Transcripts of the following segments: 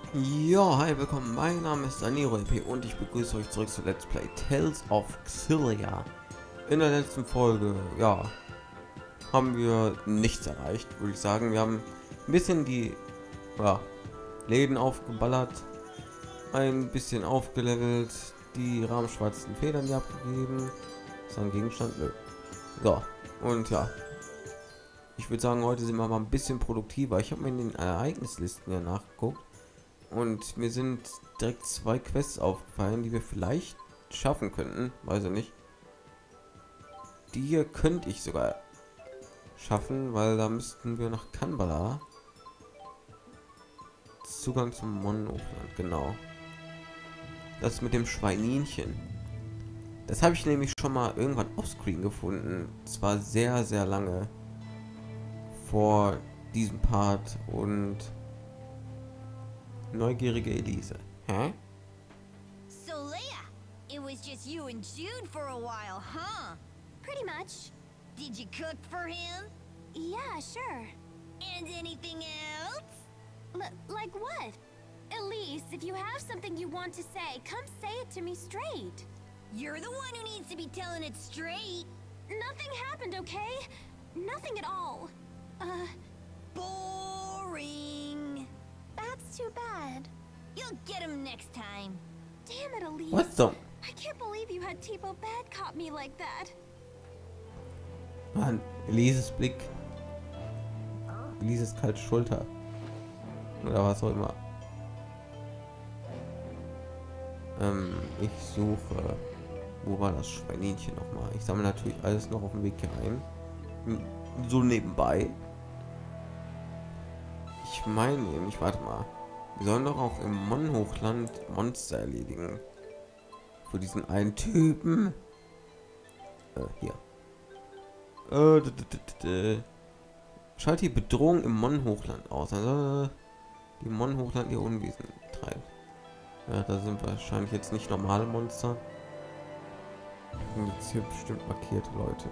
Ja, hi, willkommen. Mein Name ist Daniro LP und ich begrüße euch zurück zu Let's Play Tales of Xillia. In der letzten Folge, ja, haben wir nichts erreicht, würde ich sagen. Wir haben ein bisschen die Läden aufgeballert, ein bisschen aufgelevelt, die rahmenschwarzen Federn hier abgegeben. Ist ein Gegenstand? Nö. So, und ja, ich würde sagen, heute sind wir mal ein bisschen produktiver. Ich habe mir in den Ereignislisten ja nachgeguckt. Und mir sind direkt zwei Quests aufgefallen, die wir vielleicht schaffen könnten. Weiß ich nicht. Die hier könnte ich sogar schaffen, weil da müssten wir nach Kanbala. Zugang zum Monofland, genau. Das mit dem Schweininchen. Das habe ich nämlich schon mal irgendwann offscreen gefunden. Zwar sehr, sehr lange vor diesem Part und neugierige Elise. Hä? So Leia, it was just you and Jude for a while, huh? Pretty much. Did you cook for him? Yeah, sure. And anything else? Like what? Elise, if you have something you want to say, come say it to me straight. You're the one who needs to be telling it straight. Nothing happened, okay? Nothing at all. Boring. That's too bad. You'll get him next time. Damn it, Elise. What the? I can't believe you had Tipo bad caught me like that. Mann, Elises Blick. Elises kalte Schulter. Oder was auch immer. Ich suche. Wo war das Schweininchen noch mal? Ich sammle natürlich alles noch auf dem Weg hier ein. So nebenbei. Ich meine nämlich, warte mal. Wir sollen doch auch im Mon-Hochland Monster erledigen. Für diesen einen Typen. Hier. Schalt die Bedrohung im Mon-Hochland aus. Also die Mon-Hochland ihr Unwesen treibt. Ja, da sind wahrscheinlich jetzt nicht normale Monster. Und jetzt hier bestimmt markierte Leute.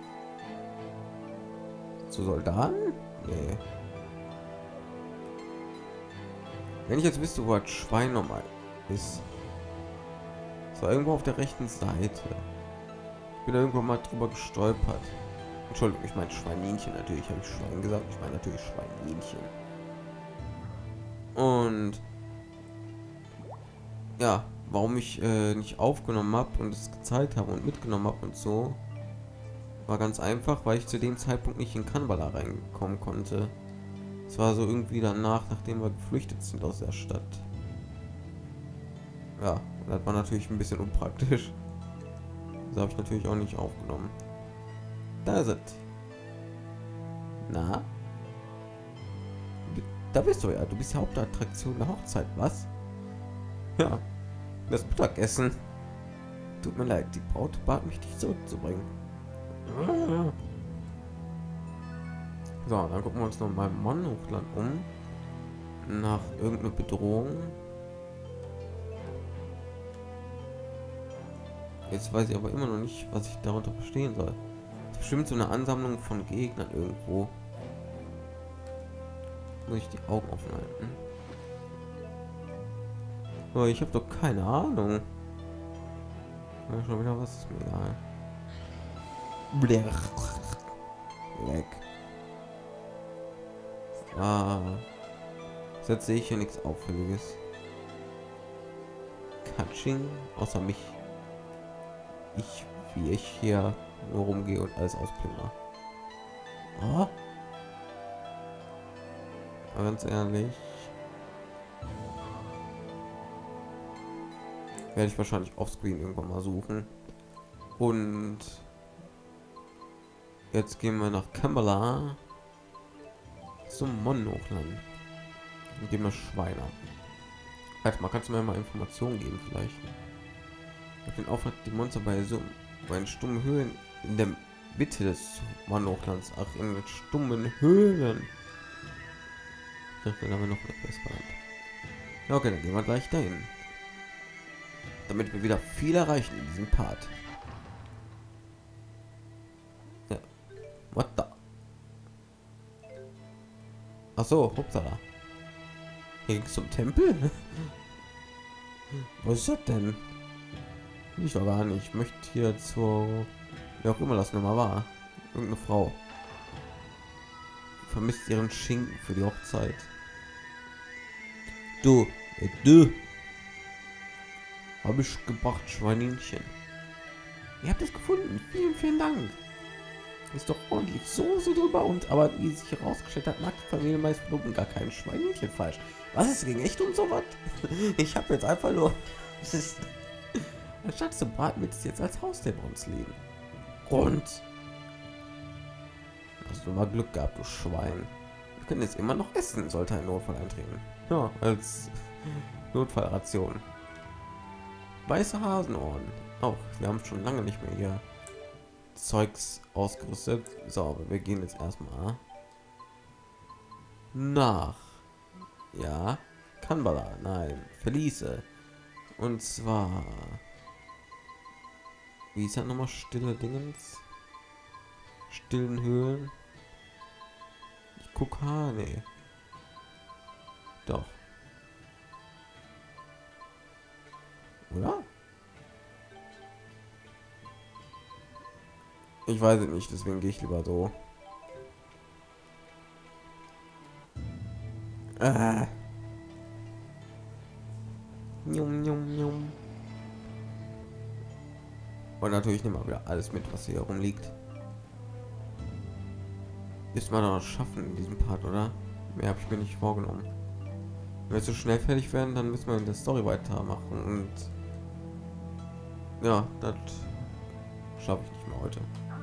Zu Soldaten? Nee. Wenn ich jetzt wüsste, wo das Schwein nochmal ist. So irgendwo auf der rechten Seite. Ich bin da irgendwo mal drüber gestolpert. Entschuldigung, ich meine Schweininchen. Natürlich habe ich Schwein gesagt. Ich meine natürlich Schweininchen. Und ja, warum ich nicht aufgenommen habe und es gezeigt habe und mitgenommen habe und so, war ganz einfach, weil ich zu dem Zeitpunkt nicht in Kanbala reinkommen konnte. Es war so irgendwie danach, nachdem wir geflüchtet sind aus der Stadt. Ja, und das war natürlich ein bisschen unpraktisch. Das habe ich natürlich auch nicht aufgenommen. Da ist es. Na? Da bist du ja. Du bist die Hauptattraktion der Hochzeit, was? Ja, das Mittagessen. Tut mir leid, die Braut bat mich, dich zurückzubringen. So, dann gucken wir uns noch mal im Mon-Hochland um. Nach irgendeiner Bedrohung. Jetzt weiß ich aber immer noch nicht, was ich darunter verstehen soll. Das ist bestimmt so eine Ansammlung von Gegnern irgendwo. Muss ich die Augen offen halten? Oh, ich habe doch keine Ahnung. Ja, schon wieder was, ist mir egal. Weg. Jetzt sehe ich hier nichts Auffälliges. Katsching, außer mich. Wie ich hier nur rumgehe und alles ausplünder. Oh. Aber ganz ehrlich, werde ich wahrscheinlich offscreen irgendwann mal suchen. Und jetzt gehen wir nach Kanbala zum Mon-Hochland und gehen wir Schweine. Warte mal, kannst du mir mal Informationen geben vielleicht? Ich den Auftrag, die Monster bei stummen Höhlen in der Mitte des Mon-Hochlands. Ach, in den stummen Höhlen. Ich dachte, da haben wir noch etwas verlangt. Ja, okay, dann gehen wir gleich dahin. Damit wir wieder viel erreichen in diesem Part. Ja. What the? Ach so, hoppala. Hier ging's zum Tempel? Was ist das denn? Ich doch gar nicht. Ich möchte hier zur... Wer auch immer das nochmal war. Irgendeine Frau. Vermisst ihren Schinken für die Hochzeit. Du. Du. Habe ich gebracht, Schweininchen. Ihr habt es gefunden. Vielen, vielen Dank. Ist doch ordentlich so drüber und aber wie sich herausgestellt hat, mag die Familie meist Loben gar kein Schweininchen falsch. Was ist gegen echt um sowas? Ich habe jetzt einfach nur es ist anstatt zu braten wird es jetzt als Haustier bei uns leben. Und hast du mal Glück gehabt, du Schwein. Wir können jetzt immer noch essen, sollte ein Notfall eintreten. Ja, als Notfallration. Weiße Hasenohren. Auch, wir haben schon lange nicht mehr hier Zeugs ausgerüstet. So, aber wir gehen jetzt erstmal nach. Ja, Kanbala. Nein, Felice. Und zwar, wie ist das nochmal? Stille Dingens? Stillen Höhlen. Ich gucke, nee. Doch. Oder? Ich weiß es nicht, deswegen gehe ich lieber so. Njum, njum, njum. Und natürlich nehmen wir wieder alles mit, was hier rumliegt. Ist man noch schaffen in diesem Part, oder? Mehr habe ich mir nicht vorgenommen. Wenn wir so schnell fertig werden, dann müssen wir in der Story weitermachen und ja, das schaffe ich nicht mehr heute.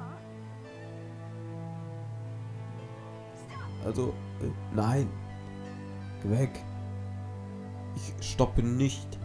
Also, nein. Geh weg. Ich stoppe nicht.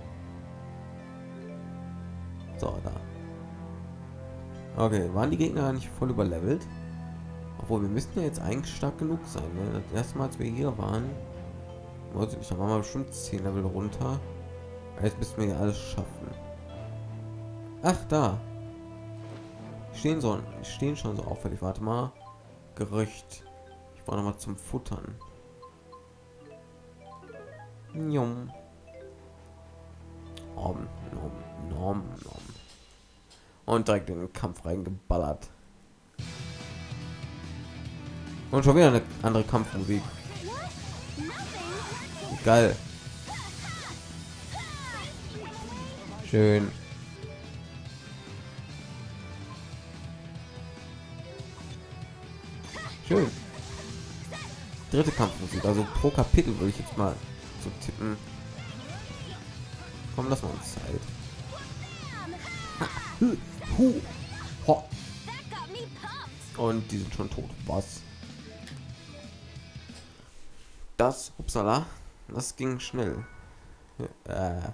So, da. Okay, waren die Gegner nicht voll überlevelt? Obwohl, wir müssten ja jetzt eigentlich stark genug sein. Ne? Das erste Mal, als wir hier waren, weiß ich nicht, da waren wir bestimmt 10 Level runter. Jetzt müssen wir ja alles schaffen. Ach, da. Stehen schon so auffällig. Warte mal. Gerücht. Ich brauche noch mal zum Futtern. Njom. Nom. Und direkt in den Kampf reingeballert. Und schon wieder eine andere Kampfmusik. Geil. Schön. Schön. Dritte Kampfmusik, also pro Kapitel würde ich jetzt mal so tippen. Komm, lass mal uns Zeit. Und die sind schon tot. Was? Das, upsala, das ging schnell. Wir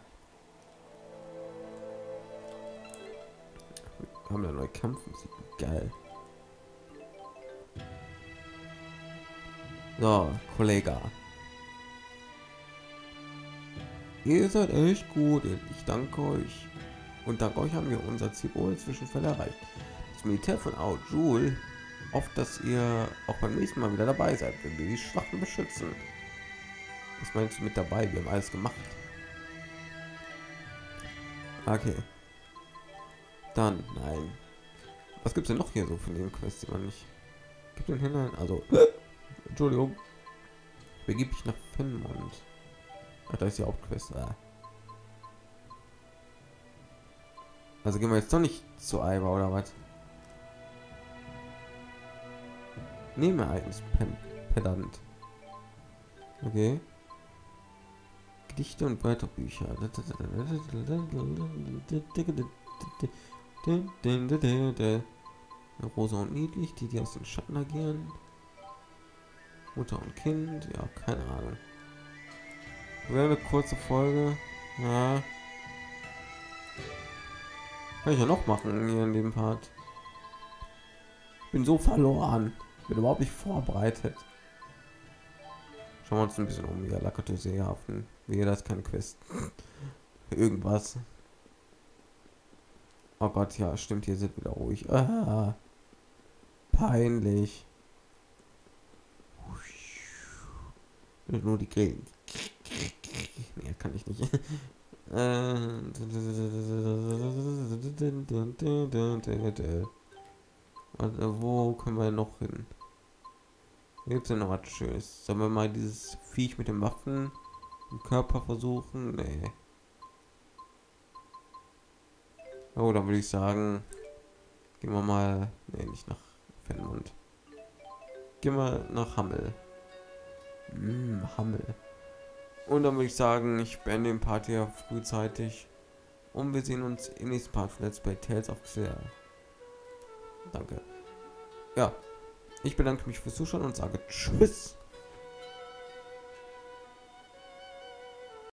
haben ja neue Kampfmusik. Geil. So, Kollege. Ihr seid echt gut. Ich danke euch. Und dank euch haben wir unser Ziel ohne Zwischenfälle erreicht. Das Militär von Aujul hofft, dass ihr auch beim nächsten Mal wieder dabei seid, wenn wir die Schwachen beschützen. Was meinst du mit dabei? Wir haben alles gemacht. Okay. Dann, nein. Was gibt's denn noch hier so von den Quests, die man nicht... Gibt den hinein? Also... Entschuldigung. Begib dich nach Fenmont. Ach, da ist die Hauptquest. Also gehen wir jetzt doch nicht zu Aiba oder was? Nehmereignis Pedant. Okay. Gedichte und Wörterbücher. Rosa und niedlich, die aus den Schatten agieren. Mutter und Kind, ja, keine Ahnung. Wäre eine kurze Folge. Ja. Kann ich ja noch machen hier in dem Part. Ich bin so verloren. Bin überhaupt nicht vorbereitet. Schauen wir uns ein bisschen um. Ja, Lakato Seehafen. Wie das ist keine Quest. Irgendwas. Oh Gott, ja, stimmt, hier sind wieder ruhig. Ah, peinlich. Nur die Grillen. Nee, kann ich nicht. Wo können wir noch hin? Gibt es denn noch was Schönes? Sollen wir mal dieses Viech mit den Waffen im Körper versuchen? Nee. Oh, dann würde ich sagen, gehen wir mal, nee, nicht nach Fenmund. Gehen wir nach Hammel. Hammel. Und dann würde ich sagen, ich beende den Part hier frühzeitig. Und wir sehen uns im nächsten Part von Let's Play Tales of Xillia. Danke. Ja, ich bedanke mich fürs Zuschauen und sage Tschüss.